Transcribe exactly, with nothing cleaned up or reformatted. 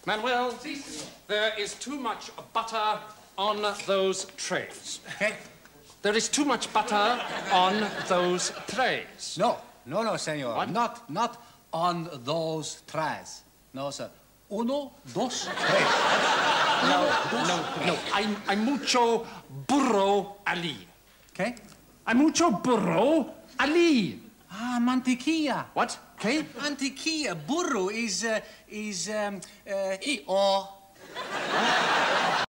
Manuel, there is too much butter on those trays. Okay? There is too much butter on those trays. No, no, no, senor. What? Not, not on those trays. No, sir. Uno, dos, tres. No, no, no. Hay, hay mucho burro allí. Okay? Hay mucho burro allí. Ah, mantequilla. What? Okay? Mantequilla. Burro is, uh, is, um, uh, I-o.